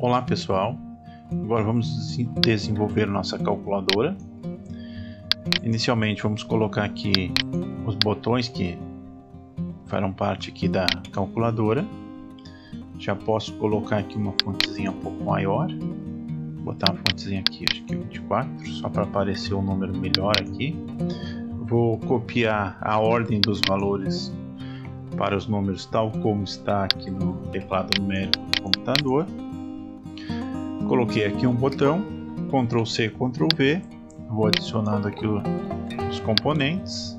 Olá pessoal, agora vamos desenvolver nossa calculadora. Inicialmente vamos colocar aqui os botões que farão parte aqui da calculadora. Já posso colocar aqui uma fontezinha um pouco maior, vou botar uma fontezinha aqui, acho que 24, só para aparecer um número melhor aqui. Vou copiar a ordem dos valores para os números tal como está aqui no teclado numérico do computador. Coloquei aqui um botão, Ctrl C, Ctrl V, vou adicionando aqui os componentes.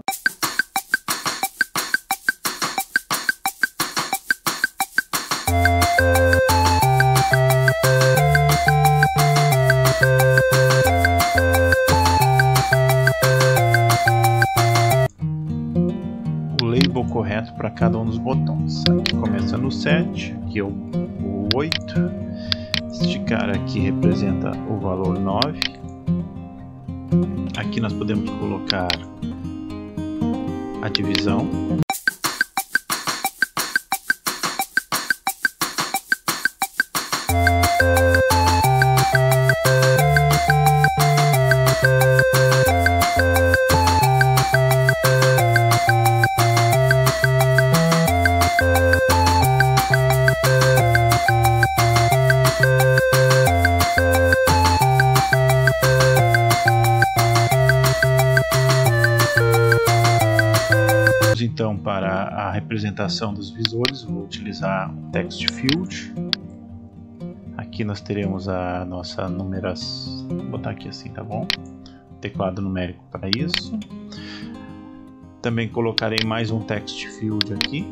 O label correto para cada um dos botões. Aqui começa no 7, aqui é o 8. Este cara aqui representa o valor 9. Aqui nós podemos colocar a divisão. Então, para a representação dos visores, vou utilizar o Text Field. Aqui nós teremos a nossa numeração, vou botar aqui assim, tá bom? Teclado numérico para isso. Também colocarei mais um Text Field aqui.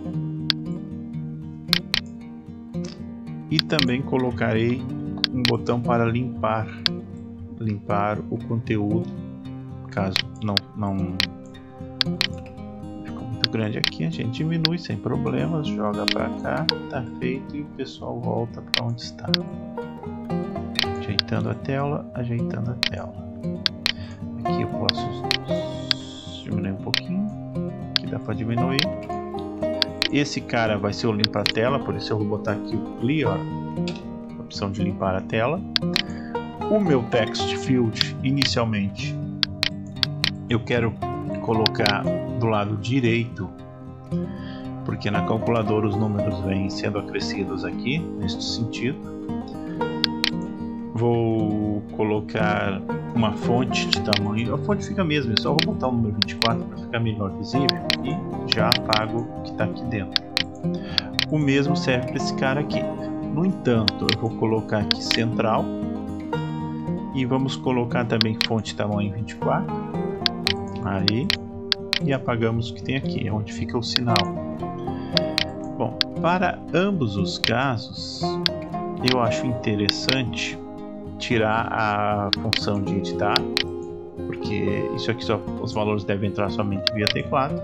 E também colocarei um botão para limpar o conteúdo, caso não grande aqui, a gente diminui sem problemas, joga para cá, tá feito, e o pessoal volta para onde está. Ajeitando a tela, ajeitando a tela. Aqui eu posso diminuir um pouquinho, aqui dá para diminuir. Esse cara vai ser o limpa a tela, por isso eu vou botar aqui o Clear, a opção de limpar a tela. O meu Text Field, inicialmente, eu quero colocar do lado direito, porque na calculadora os números vêm sendo acrescidos aqui, neste sentido. Vou colocar uma fonte de tamanho, a fonte fica mesmo, eu só vou botar o número 24 para ficar melhor visível e já apago o que está aqui dentro. O mesmo serve para esse cara aqui. No entanto, eu vou colocar aqui central e vamos colocar também fonte tamanho 24. Aí, e apagamos o que tem aqui, onde fica o sinal. Bom, para ambos os casos, eu acho interessante tirar a função de editar, porque isso aqui os valores devem entrar somente via teclado.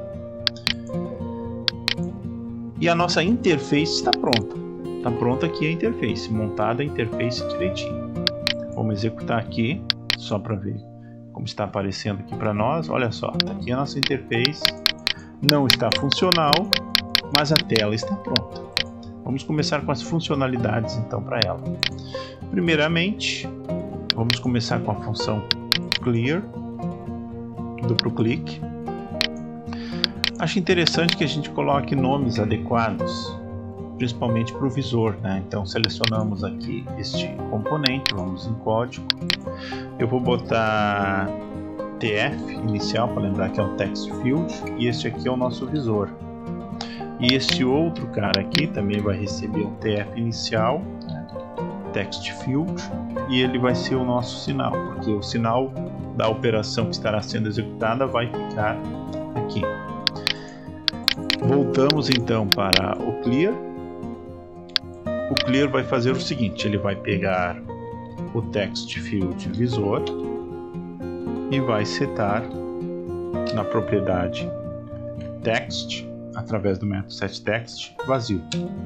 E a nossa interface está pronta. Está pronta aqui a interface, montada a interface direitinho. Vamos executar aqui, só para ver como está aparecendo aqui para nós. Olha só, tá aqui a nossa interface, não está funcional, mas a tela está pronta. Vamos começar com as funcionalidades então para ela. Primeiramente, vamos começar com a função Clear, duplo clique. Acho interessante que a gente coloque nomes adequados, principalmente para o visor, né? Então selecionamos aqui este componente, vamos em código. Eu vou botar TF inicial, para lembrar que é o Text Field, e este aqui é o nosso visor. E este outro cara aqui também vai receber um TF inicial, né? Text Field, e ele vai ser o nosso sinal, porque o sinal da operação que estará sendo executada vai ficar aqui. Voltamos então para o Clear. O Clear vai fazer o seguinte, ele vai pegar o Text Field visor e vai setar na propriedade Text, através do método setText, vazio.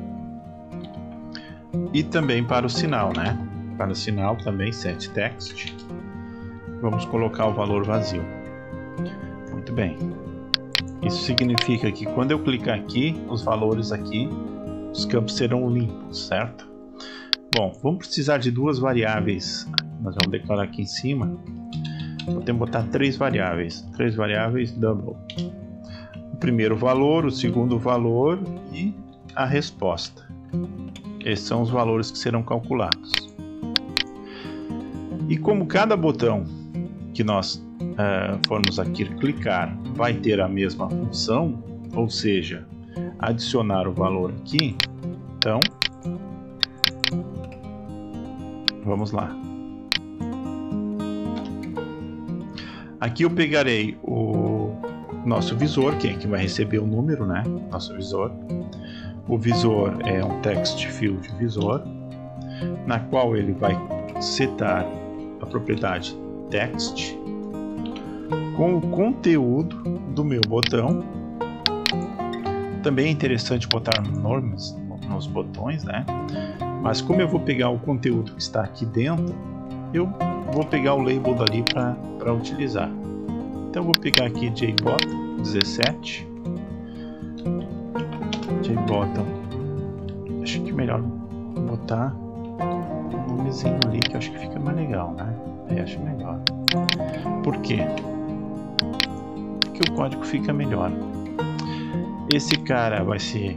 E também para o sinal, né? Para o sinal também setText, vamos colocar o valor vazio. Muito bem. Isso significa que quando eu clicar aqui, os valores aqui, os campos serão limpos, certo? Bom, vamos precisar de duas variáveis. Nós vamos declarar aqui em cima. Podemos botar três variáveis double. O primeiro valor, o segundo valor e a resposta. Esses são os valores que serão calculados. E como cada botão que nós formos aqui clicar vai ter a mesma função, ou seja, adicionar o valor aqui, então vamos lá. Aqui eu pegarei o nosso visor, que é quem vai receber o número, né? Nosso visor. O visor é um text field visor, na qual ele vai setar a propriedade text com o conteúdo do meu botão. Também é interessante botar nomes nos botões, né? Mas como eu vou pegar o conteúdo que está aqui dentro, eu vou pegar o label dali para utilizar. Então eu vou pegar aqui JBottom 17. JBottom. Acho que é melhor botar um nomezinho ali que eu acho que fica mais legal, né? Acho melhor. Por quê? Porque o código fica melhor. Esse cara vai ser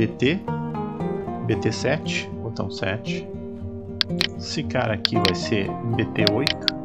BT7, botão 7. Esse cara aqui vai ser BT8.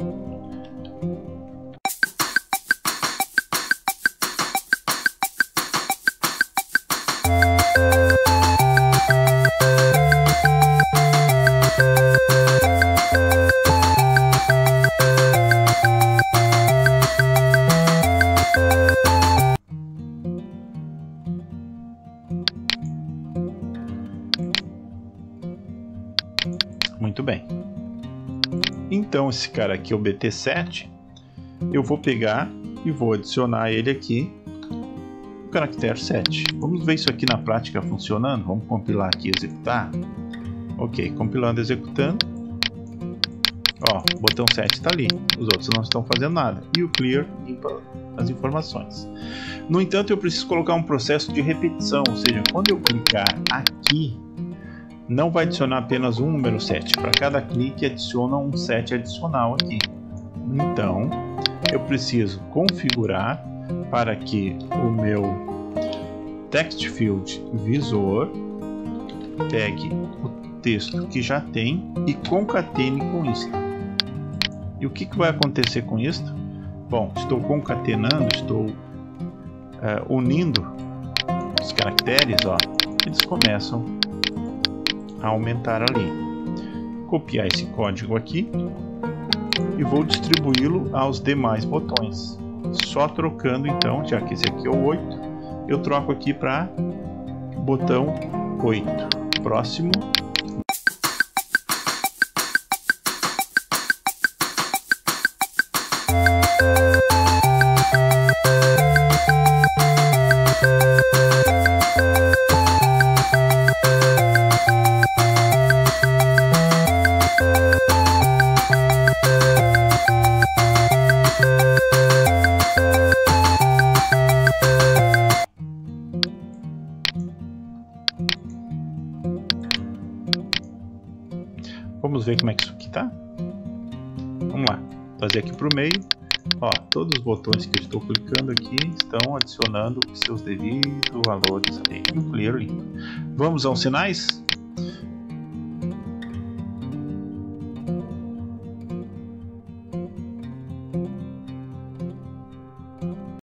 Muito bem. Então esse cara aqui é o BT7. Eu vou pegar e vou adicionar ele aqui o caractere 7. Vamos ver isso aqui na prática funcionando. Vamos compilar aqui e executar. Ok, compilando e executando. Ó, o botão 7 está ali. Os outros não estão fazendo nada. E o clear limpa as informações. No entanto, eu preciso colocar um processo de repetição. Ou seja, quando eu clicar aqui, não vai adicionar apenas um número 7. Para cada clique adiciona um 7 adicional aqui. Então, eu preciso configurar para que o meu text field visor pegue o texto que já tem e concatene com isso. E o que vai acontecer com isso? Bom, estou concatenando, estou unindo os caracteres, ó, eles começam a aumentar ali. Copiar esse código aqui e vou distribuí-lo aos demais botões. Só trocando então, já que esse aqui é o 8, eu troco aqui para botão 8. Próximo. Vamos ver como é que isso aqui tá. Vamos lá, trazer aqui para o meio. Ó, todos os botões que eu estou clicando aqui estão adicionando os seus devidos valores ali no clear limpo. Vamos aos sinais.